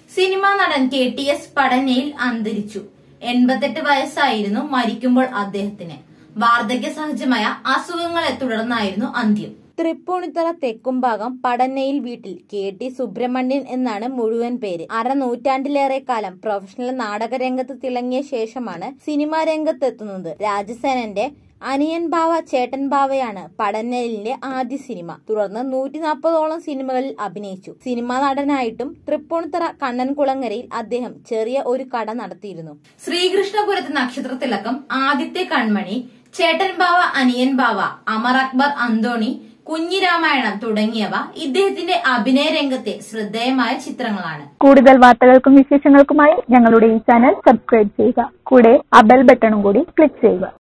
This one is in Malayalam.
സിനിമാ നടൻ KTS പടന്നയിൽ അന്തരിച്ചു. 88 വയസ്സായിരുന്നു മരിക്കുമ്പോൾ അദ്ദേഹത്തിന്. വാർദ്ധക്യ സഹജമായ അസുഖങ്ങളെ തുടർന്നായിരുന്നു അന്ത്യം. തൃപ്പൂണിത്തുറ തെക്കുംഭാഗം പടന്നയിൽ വീട്ടിൽ KT സുബ്രഹ്മണ്യൻ എന്നാണ് മുഴുവൻ പേര്. അരനൂറ്റാണ്ടിലേറെ കാലം പ്രൊഫഷണൽ നാടകരംഗത്ത് തിളങ്ങിയ ശേഷമാണ് സിനിമാ രംഗത്തെത്തുന്നത്. രാജസേനന്റെ അനിയൻ ബാവ ചേട്ടൻ ബാവയാണ് പടന്നലിന്റെ ആദ്യ സിനിമ. തുടർന്ന് 140ഓളം സിനിമകളിൽ അഭിനയിച്ചു. സിനിമാ നടനായിട്ടും തൃപ്പൂണിത്തുറ കണ്ണൻകുളങ്ങരയിൽ അദ്ദേഹം ചെറിയ ഒരു കട നടത്തിയിരുന്നു. ശ്രീകൃഷ്ണപുരത്ത് നക്ഷത്രത്തിലക്കം, ആദിത്യ കൺമണി, ചേട്ടൻ ബാവ, അനിയൻ ബാവ, അമർ അക്ബർ അന്തോണി, കുഞ്ഞിരാമായണം തുടങ്ങിയവ ഇദ്ദേഹത്തിന്റെ അഭിനയ രംഗത്തെ ശ്രദ്ധേയമായ ചിത്രങ്ങളാണ്. കൂടുതൽ വാർത്തകൾക്കും വിശേഷങ്ങൾക്കുമായി ഞങ്ങളുടെ ഈ ചാനൽ സബ്സ്ക്രൈബ് ചെയ്യുക. കൂടെ ആ ബെൽ ബട്ടണും കൂടി ക്ലിക്ക് ചെയ്യുക.